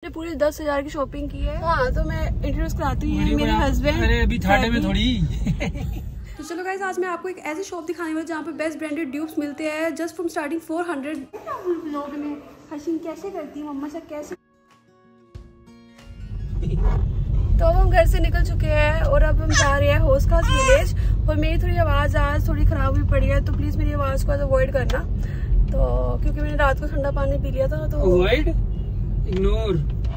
मैंने पूरी 10,000 की शॉपिंग की है। हाँ तो मैं इंट्रोड्यूस कराती हूँ मेरे हस्बैंड। अरे अभी थाटे में थोड़ी। तो चलो गाइस, आज मैं आपको एक ऐसी शॉप दिखाने वाली जहाँ पे बेस्ट ब्रांडेड ड्यूप्स मिलते हैं जस्ट फ्रॉम स्टार्टिंग 400। ब्लॉग में हसीन कैसे करती है मम्मा से कैसे। तो अब हम घर से निकल चुके हैं और अब हम जा रहे हैं होस्कास विलेज। और मेरी थोड़ी आवाज़ आज थोड़ी ख़राब हुई पड़ी है तो प्लीज़ मेरी आवाज़ को अवॉइड करना। तो क्योंकि मैंने रात को ठंडा पानी पी लिया था तो अवॉइड इग्नोर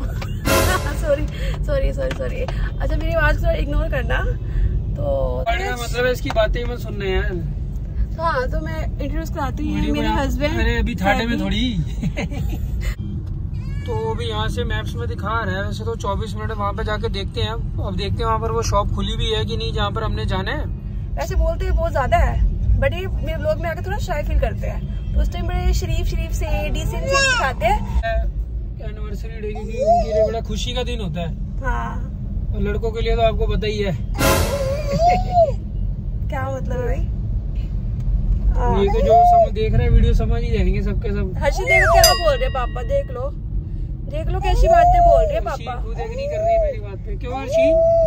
सॉरी। अच्छा मेरी आवाज़ को इग्नोर करना। तो मतलब इसकी बातें मत सुनना यार। हाँ तो मैं इंट्रोड्यूस कराती हूँ मेरे हस्बैंड। अरे अभी थाटे में थोड़ी। तो अभी यहाँ से मैप्स में दिखा रहा है, वैसे तो 24 मिनट वहाँ पे जाके देखते हैं। अब देखते हैं वहाँ पर वो शॉप खुली भी है कि नहीं जहाँ पर हमने जाना है। वैसे बोलते हैं बहुत ज्यादा है बट ये मेरे ब्लॉग में आकर थोड़ा शाय फील करते हैं तो उस टाइम बड़े शरीफ से डिसेंट से दिखाते हैं। एनिवर्सरी डे क्योंकि उनके लिए बड़ा खुशी का दिन होता है। हाँ और लड़कों के लिए तो आपको पता ही है। क्या मतलब है भाई? ये तो जो देख रहे हैं वीडियो समझ ही जाएंगे सबके सब। हर्षी देखो क्या बोल रहे पापा, देख लो कैसी बातें बोल रहे पापा। खुद एग्री कर रही है मेरी बात पे। क्यों हर्षी?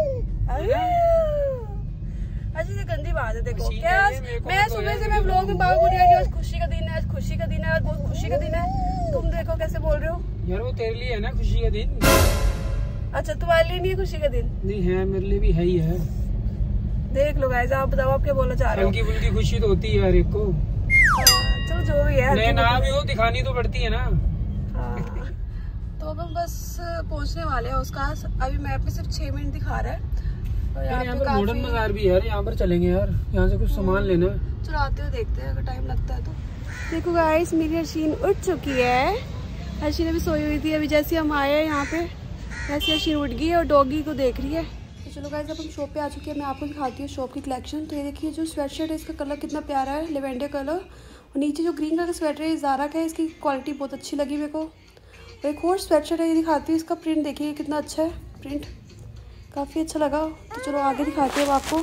हर्षी से गंदी बात है। देखो क्या मैं सुबह से मैं ब्लॉग में बात बोल रही हूँ आज खुशी का दिन है, आज खुशी का दिन है, आज बहुत खुशी का दिन है। तुम देखो कैसे बोल रहे हो यार। वो तेरे लिए है ना खुशी का दिन। अच्छा तुम्हारे लिए नहीं है खुशी का दिन? नहीं है, मेरे लिए भी है ही है। देख लो गाइस, आप बताओ आप क्या बोलना चाह रहे हो? हल्की फुल्की खुशी तो होती है यार एक को। चलो जो भी है ना भी हो दिखानी तो पड़ती है ना। तो अब हम बस पहुंचने वाले हैं उसका। अभी मैप में सिर्फ 6 मिनट दिखा रहा है। और यहाँ पर मॉडर्न बाजार भी है यार, यहाँ पर चलेंगे यार। यहाँ से कुछ सामान लेना है। चलो आते हुए देखते हैं अगर टाइम लगता है तो। देखो गाइस मेरी हर्षीन उठ चुकी है। हर्षीन अभी सोई हुई थी, अभी जैसे हम आए हैं यहाँ पे वैसे हर्षीन उठ गई है और डॉगी को देख रही है। तो चलो गाइस अब हम शॉप पे आ चुके हैं। मैं आपको दिखाती हूँ शॉप की कलेक्शन। तो ये देखिए जो स्वेटशर्ट है इसका कलर कितना प्यारा है, लेवेंडर कलर। और नीचे जो ग्रीन कलर का स्वेटर है ज़ारा का है, इसकी क्वालिटी बहुत अच्छी लगी मेरे को। और एक और स्वेटशर्ट है, ये दिखाती हूँ। इसका प्रिंट देखिए कितना अच्छा है, प्रिंट काफ़ी अच्छा लगा। तो चलो आगे दिखाते हैं आपको।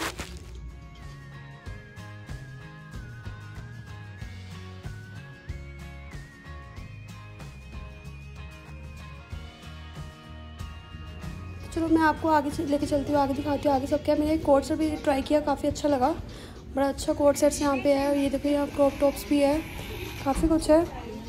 चलो मैं आपको आगे लेके चलती हूँ, आगे दिखाती हूँ आगे सब क्या। मैंने कोट सेट भी ट्राई किया, काफ़ी अच्छा लगा। बड़ा अच्छा कोट सेट्स यहाँ पे है। और ये देखो यहाँ क्रॉप टॉप्स भी है, काफ़ी कुछ है।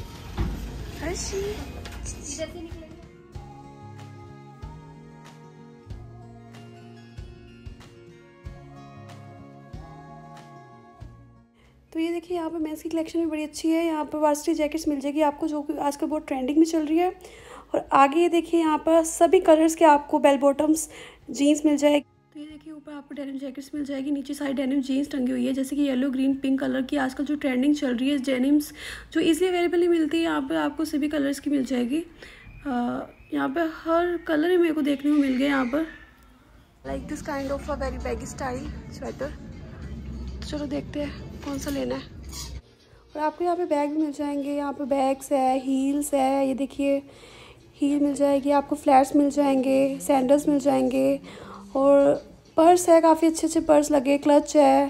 तो ये देखिए यहाँ पे मेंस की कलेक्शन भी बड़ी अच्छी है। यहाँ पर वार्सिटी जैकेट्स मिल जाएगी आपको जो कि आजकल बहुत ट्रेंडिंग में चल रही है। और आगे ये देखिए यहाँ पर सभी कलर्स के आपको बेल बॉटम्स जीन्स मिल जाएगी। तो ये देखिए ऊपर आपको डेनिम जैकेट्स मिल जाएगी, नीचे साइड डेनिम जीन्स टंगी हुई है जैसे कि येलो ग्रीन पिंक कलर की आजकल जो ट्रेंडिंग चल रही है। डेनिम्स जो ईजिली अवेलेबल नहीं मिलती है यहाँ पर आपको सभी कलर्स की मिल जाएगी। यहाँ पर हर कलर ही मेरे को देखने को मिल गया यहाँ पर। Like this kind of a very baggy style sweater. तो चलो देखते हैं कौन सा लेना है। और आपको यहाँ पे बैग भी मिल जाएंगे। यहाँ पे बैग्स है, हील्स है, ये देखिए हील मिल जाएगी आपको, फ्लैट्स मिल जाएंगे, सैंडल्स मिल जाएंगे। और पर्स है, काफ़ी अच्छे अच्छे पर्स लगे, क्लच है।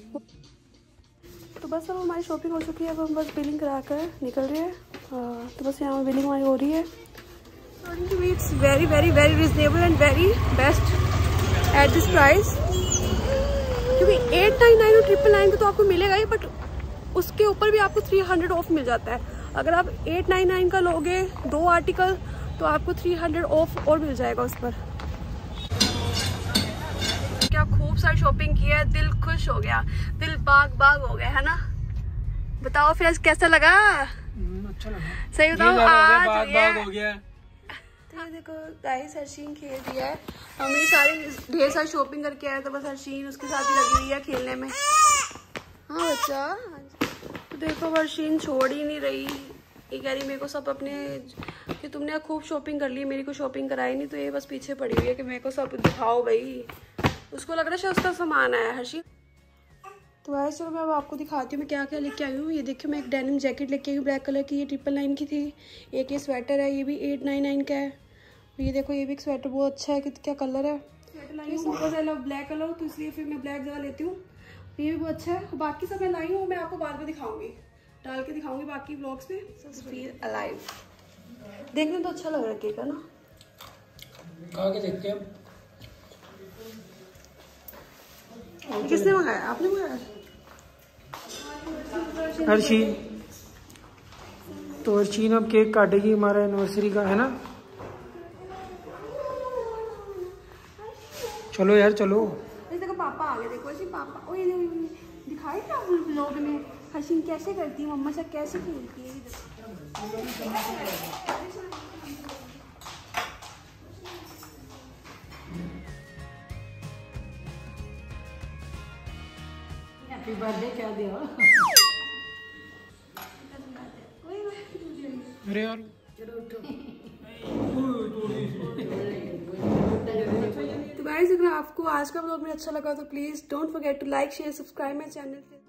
तो बस अब हमारी शॉपिंग हो चुकी है, अब हम बस बिलिंग करा कर निकल रहे हैं। तो बस यहाँ बिलिंग हमारी हो रही है। It's very very very reasonable and very best at this price. क्योंकि 899 और 999 तो आपको मिलेगा ही, बट उसके ऊपर भी आपको 300 ऑफ मिल जाता है। अगर आप 899 का लोगे 2 आर्टिकल तो आपको 300 ऑफ और मिल जाएगा उस पर। क्या खूब सारी शॉपिंग की है, दिल खुश हो गया, दिल बाग बाग हो गया है ना। बताओ फिर कैसा लगा? अच्छा लगा। सही बताओ आज बाग हो गया। तो ये देखो गाइस हर्षीन खेल रही है। हमने सारी ढेर सारी शॉपिंग करके आए तो बस हर्षीन उसके साथ ही लगी हुई है खेलने में। हाँ बच्चा, तो देखो हर्षीन छोड़ ही नहीं रही। ये कह रही मेरे को सब अपने कि तुमने खूब शॉपिंग कर ली, मेरी को शॉपिंग कराई नहीं। तो ये बस पीछे पड़ी हुई है कि मेरे को सब दिखाओ भाई। उसको लग रहा है उसका सामान आया हर्षीन। तो वैसे चलो मैं अब आपको दिखाती हूँ मैं क्या क्या लेके आई हूँ। ये देखियो मैं एक डेनिम जैकेट लेके आई हूँ ब्लैक कलर की, ये 999 की थी। एक ये स्वेटर है, ये भी 899 का है। ये देखो ये भी एक स्वेटर बहुत अच्छा है, क्या कलर है। स्वेटर लाई हूँ सिंपल सा ब्लैक कलर, तो इसलिए फिर मैं ब्लैक ज़्यादा लेती हूँ। ये भी बहुत अच्छा है। बाकी सब मैं लाई हूँ, मैं आपको बाद में दिखाऊंगी, डाल के दिखाऊंगी बाकी ब्लॉग्स में। फील अलाइव देखने तो अच्छा लग रहा है ना। खा के देखते हैं। किसने मंगाया? आपने मंगाया? हर्षी। तो हर्षी अब केक काटेगी हमारा एनिवर्सरी का, है ना? चलो यार चलो। देखो पापा आ गए, देखो जी पापा। ओ ये दिखाई था व्लॉग में हर्षिन कैसे करती है, मम्मा से कैसे खेलती है। हैप्पी बर्थडे क्या दिया? अरे यार तो गाइस अगर आपको आज का व्लॉग में अच्छा लगा तो please don't forget to like share subscribe my channel.